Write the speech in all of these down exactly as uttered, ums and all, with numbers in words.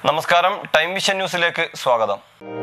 നമസ്കാരം, time vision ന്യൂസിലേക്ക് സ്വാഗതം.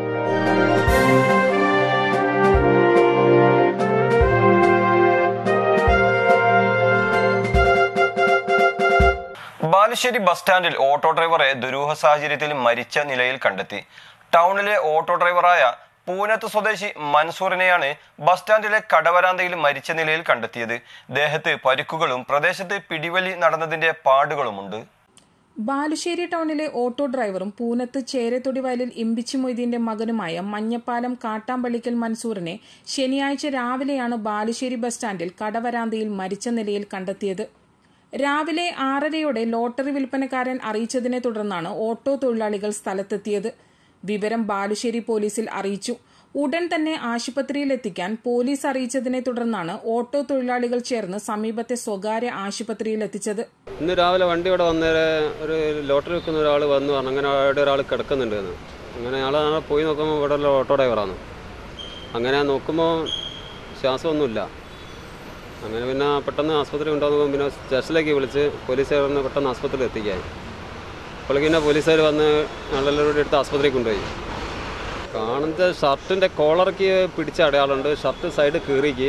ബാലുശ്ശേരി ബസ് സ്റ്റാൻഡിൽ ഓട്ടോ ഡ്രൈവറെ ദുരൂഹ സാഹചര്യത്തിൽ മരിച്ച നിലയിൽ കണ്ടെത്തി. ടൗണിലെ ഓട്ടോ ഡ്രൈവറായ പൂനത്ത് സ്വദേശി മൻസൂറിനെയാണ് ബസ് സ്റ്റാൻഡിലെ കടവരാന്തയിൽ മരിച്ച നിലയിൽ കണ്ടെത്തിയത്. ദേഹത്ത് പരിക്കുകളും പ്രദേശത്ത് പിടിവലി നടന്നതിന്റെ പാടുകളുമുണ്ട്. ബാലുശ്ശേരി ടൗണിലെ ഓട്ടോ ഡ്രൈവറും പൂനത്ത് ചേരത്തൊടി വയലിൽ ഇമ്പിച്ചി മൊയ്തീന്റെ മകനുമായ മഞ്ഞപ്പാലം കാട്ടാമ്പള്ളിക്കൽ മൻസൂറിനെ ശനിയാഴ്ച രാവിലെയാണ് ബാലുശ്ശേരി ബസ് സ്റ്റാൻഡിൽ കടവരാന്തയിൽ മരിച്ച നിലയിൽ കണ്ടെത്തിയത്. രാവിലെ ആറരയോടെ ലോട്ടറി വിൽപ്പനക്കാരൻ അറിയിച്ചതിനെ തുടർന്നാണ് ഓട്ടോ തൊഴിലാളികൾ സ്ഥലത്തെത്തിയത്. വിവരം ബാലുശ്ശേരി പോലീസിൽ അറിയിച്ചു. ഉടൻ തന്നെ ആശുപത്രിയിൽ എത്തിക്കാൻ പോലീസ് അറിയിച്ചതിനെ തുടർന്നാണ് ഓട്ടോ തൊഴിലാളികൾ ചേർന്ന് സമീപത്തെ സ്വകാര്യ ആശുപത്രിയിൽ എത്തിച്ചത്. ഇന്ന് രാവിലെ വണ്ടി ഇവിടെ വന്നേരെ ഒരു ലോട്ടറി വെക്കുന്ന ഒരാൾ വന്നു പറഞ്ഞു, അങ്ങനെ അവിടെ ഒരാൾ കിടക്കുന്നുണ്ട് എന്ന്. അങ്ങനെ ആൾ പോയി നോക്കുമ്പോൾ ഇവിടെ ഉള്ള ഓട്ടോ ഡ്രൈവറാണ്. അങ്ങനെ നോക്കുമ്പോൾ ശ്വാസമൊന്നുമില്ല. അങ്ങനെ പിന്നെ പെട്ടെന്ന് ആശുപത്രി ഉണ്ടാകുമ്പോൾ പിന്നെ സ്റ്റേഷനിലേക്ക് വിളിച്ച് പോലീസുകാരന്ന് പെട്ടെന്ന് ആശുപത്രിയിൽ എത്തിക്കാൻ. അപ്പോഴേക്ക് പിന്നെ പോലീസുകാർ വന്ന് ഞങ്ങളെല്ലാവരും എടുത്ത് ആശുപത്രിയിൽ കൊണ്ടുപോയി. കാണുന്നത് ഷർട്ടിൻ്റെ കോളർക്ക് പിടിച്ച അടയാളമുണ്ട്, ഷർട്ട് സൈഡ് കീറിക്ക്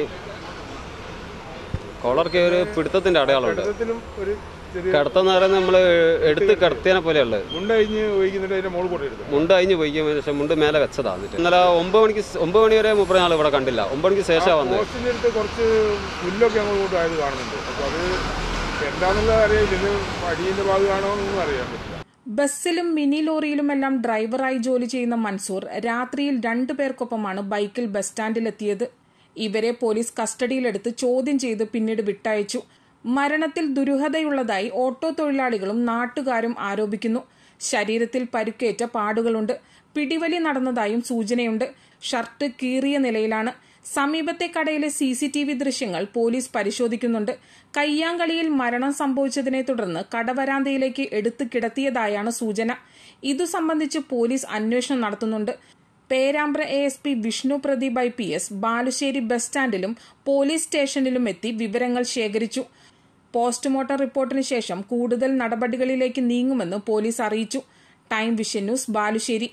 കോളർക്ക് ഒരു പിടുത്തത്തിൻ്റെ അടയാളമുണ്ട്. കിടത്തെന്ന് പറയുന്നത് നമ്മൾ എടുത്ത് കിടത്തിയതിനെ പോലെയുള്ളത്. മുണ്ട് അഴിഞ്ഞ് പോയിക്കും, പക്ഷേ മുണ്ട് മേലെ വെച്ചതാണ്. ഇന്നലെ ഒമ്പത് മണിക്ക് ഒമ്പത് മണി വരെ മുപ്പത് നാൾ ഇവിടെ കണ്ടില്ല. ഒമ്പത് മണിക്ക് ശേഷം വന്നത്. കുറച്ച് പുല്ലൊക്കെ അങ്ങോട്ട് ആയത് കാണുന്നുണ്ട്. അപ്പോൾ അത് എന്താണെന്നുള്ള അറിയാം, ഇതിന് അടിയിൻ്റെ ഭാഗമാണോ എന്നൊന്നും അറിയാൻ പറ്റില്ല. ബസ്സിലും മിനി ലോറിയിലുമെല്ലാം ഡ്രൈവറായി ജോലി ചെയ്യുന്ന മൻസൂർ രാത്രിയിൽ രണ്ടു പേർക്കൊപ്പമാണ് ബൈക്കിൽ ബസ് സ്റ്റാൻഡിലെത്തിയത്. ഇവരെ പോലീസ് കസ്റ്റഡിയിലെടുത്ത് ചോദ്യം ചെയ്ത് പിന്നീട് വിട്ടയച്ചു. മരണത്തിൽ ദുരൂഹതയുള്ളതായി ഓട്ടോ തൊഴിലാളികളും നാട്ടുകാരും ആരോപിക്കുന്നു. ശരീരത്തിൽ പരുക്കേറ്റ പാടുകളുണ്ട്. പിടിവലി നടന്നതായും സൂചനയുണ്ട്. ഷർട്ട് കീറിയ നിലയിലാണ്. സമീപത്തെ കടയിലെ സി സി ടി വി ദൃശ്യങ്ങൾ പോലീസ് പരിശോധിക്കുന്നുണ്ട്. കയ്യാങ്കളിയിൽ മരണം സംഭവിച്ചതിനെ തുടർന്ന് കടവരാന്തയിലേക്ക് എടുത്തു കിടത്തിയതായാണ് സൂചന. ഇതു സംബന്ധിച്ച് പോലീസ് അന്വേഷണം നടത്തുന്നുണ്ട്. Perambra A S P Vishnu Pradeep I P S Balussery bus സ്റ്റാൻഡിലും പോലീസ് സ്റ്റേഷനിലും എത്തി വിവരങ്ങൾ ശേഖരിച്ചു. പോസ്റ്റ്മോർട്ടം റിപ്പോർട്ടിന് ശേഷം കൂടുതൽ നടപടികളിലേക്ക് നീങ്ങുമെന്ന് പോലീസ് അറിയിച്ചു. Time vision news, Balussery.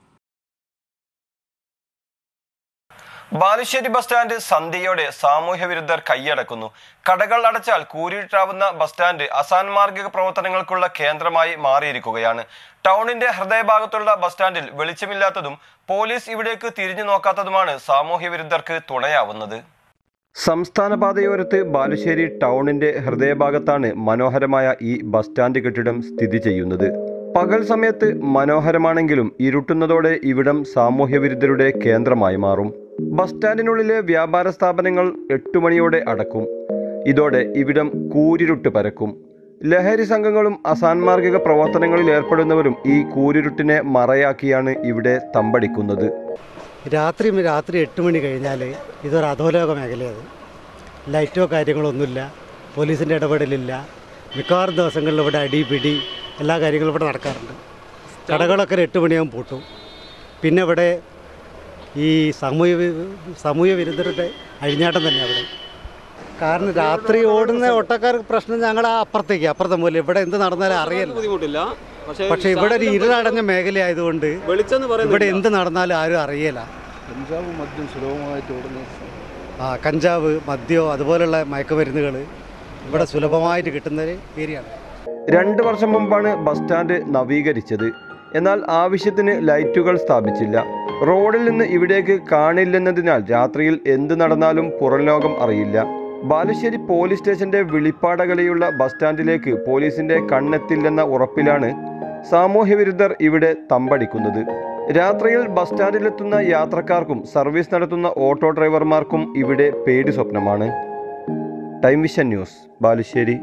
Balussery bus stand സന്ധ്യയോടെ സാമൂഹ്യ വിരുദ്ധർ കൈയടക്കുന്നു. കടകൾ അടച്ചാൽ കൂരിട്ടാവുന്ന ബസ് സ്റ്റാൻഡ് അസാൻമാർഗിക പ്രവർത്തനങ്ങൾക്കുള്ള കേന്ദ്രമായി മാറിയിരിക്കുകയാണ്. ടൗണിന്റെ ഹൃദയഭാഗത്തുള്ള ബസ് സ്റ്റാൻഡിൽ വെളിച്ചമില്ലാത്തതും പോലീസ് ഇവിടേക്ക് തിരിഞ്ഞു നോക്കാത്തതുമാണ് സാമൂഹ്യ വിരുദ്ധർക്ക് തുണയാവുന്നത്. സംസ്ഥാന പാതയോരത്ത് ബാലുശ്ശേരി ടൗണിന്റെ ഹൃദയഭാഗത്താണ് മനോഹരമായ ഈ ബസ് സ്റ്റാൻഡ് കെട്ടിടം സ്ഥിതി ചെയ്യുന്നത്. പകൽ സമയത്ത് മനോഹരമാണെങ്കിലും ഇരുട്ടുന്നതോടെ ഇവിടം സാമൂഹ്യ വിരുദ്ധരുടെ കേന്ദ്രമായി മാറും. ബസ് സ്റ്റാൻഡിനുള്ളിലെ വ്യാപാര സ്ഥാപനങ്ങൾ എട്ടു മണിയോടെ അടക്കും. ഇതോടെ ഇവിടം കൂരിരുട്ട് പരക്കും. ലഹരി സംഘങ്ങളും അസാൻമാർഗിക പ്രവർത്തനങ്ങളിൽ ഏർപ്പെടുന്നവരും ഈ കൂരിരുട്ടിനെ മറയാക്കിയാണ് ഇവിടെ തമ്പടിക്കുന്നത്. രാത്രി രാത്രി എട്ട് മണി കഴിഞ്ഞാൽ ഇതൊരു അധോലോക മേഖലയാണ്. ലൈറ്റോ കാര്യങ്ങളോ ഒന്നുമില്ല, പോലീസിൻ്റെ ഇടപെടലില്ല. മിക്കവാറും ദിവസങ്ങളിൽ ഇവിടെ അടി പിടി എല്ലാ കാര്യങ്ങളും ഇവിടെ നടക്കാറുണ്ട്. കടകളൊക്കെ എട്ട് മണിയാകും പൂട്ടും. പിന്നെ ഇവിടെ ഈ സാമൂഹ്യ സാമൂഹ്യ വിരുദ്ധരുടെ അഴിഞ്ഞാട്ടം തന്നെ അവിടെ. കാരണം രാത്രി ഓടുന്ന ഓട്ടക്കാർക്ക് പ്രശ്നം ഞങ്ങൾ അപ്പുറത്തേക്ക് അപ്പുറത്തെ പോലെ ഇവിടെ എന്ത് നടന്നാലും അറിയില്ല, ബുദ്ധിമുട്ടില്ല. പക്ഷേ ഇവിടെ ഒരു ഇരുളടഞ്ഞ മേഖലയായതുകൊണ്ട് ഇവിടെ എന്ത് നടന്നാലും ആരും അറിയില്ല. കഞ്ചാവ് മദ്യം സുലഭമായിട്ട് ഓടുന്നു. ആ കഞ്ചാവ് മദ്യം അതുപോലുള്ള മയക്കുമരുന്നുകൾ ഇവിടെ സുലഭമായിട്ട് കിട്ടുന്ന ഒരു ഏരിയയാണ്. രണ്ട് വർഷം മുമ്പാണ് ബസ് സ്റ്റാൻഡ് നവീകരിച്ചത്. എന്നാൽ ആവശ്യത്തിന് ലൈറ്റുകൾ സ്ഥാപിച്ചില്ല. റോഡിൽ നിന്ന് ഇവിടേക്ക് കാണില്ലെന്നതിനാൽ രാത്രിയിൽ എന്ത് നടന്നാലും പുറം ലോകം അറിയില്ല. ബാലുശ്ശേരി പോലീസ് സ്റ്റേഷന്റെ വിളിപ്പാടകലെയുള്ള ബസ് സ്റ്റാൻഡിലേക്ക് പോലീസിന്റെ കണ്ണെത്തില്ലെന്ന ഉറപ്പിലാണ് സാമൂഹ്യ വിരുദ്ധർ ഇവിടെ തമ്പടിക്കുന്നത്. രാത്രിയിൽ ബസ് സ്റ്റാൻഡിലെത്തുന്ന യാത്രക്കാർക്കും സർവീസ് നടത്തുന്ന ഓട്ടോ ഡ്രൈവർമാർക്കും ഇവിടെ പേടി സ്വപ്നമാണ്. Time vision news, Balussery.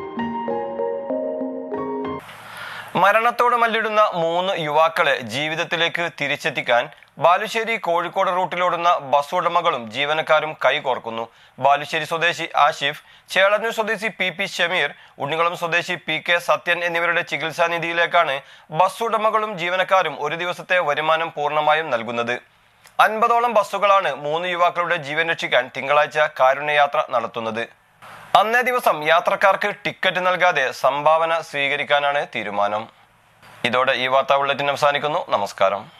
മരണത്തോട് മല്ലിടുന്ന മൂന്ന് യുവാക്കളെ ജീവിതത്തിലേക്ക് തിരിച്ചെത്തിക്കാൻ ബാലുശ്ശേരി കോഴിക്കോട് റൂട്ടിലോടുന്ന ബസ് ഉടമകളും ജീവനക്കാരും കൈകോർക്കുന്നു. ബാലുശ്ശേരി സ്വദേശി ആഷിഫ്, ചേളന്നൂർ സ്വദേശി പി പി ഷമീർ, ഉണ്ണികുളം സ്വദേശി പി കെ സത്യൻ എന്നിവരുടെ ചികിത്സാ നിധിയിലേക്കാണ് ബസ് ഉടമകളും ജീവനക്കാരും ഒരു ദിവസത്തെ വരുമാനം പൂർണ്ണമായും നൽകുന്നത്. അൻപതോളം ബസ്സുകളാണ് മൂന്ന് യുവാക്കളുടെ ജീവൻ രക്ഷിക്കാൻ തിങ്കളാഴ്ച കാരുണ്യയാത്ര നടത്തുന്നത്. അന്നേ ദിവസം യാത്രക്കാർക്ക് ടിക്കറ്റ് നൽകാതെ സംഭാവന സ്വീകരിക്കാനാണ് തീരുമാനം. ഇതോടെ ഈ വാർത്താ ബുള്ളറ്റിൻ അവസാനിക്കുന്നു. നമസ്കാരം.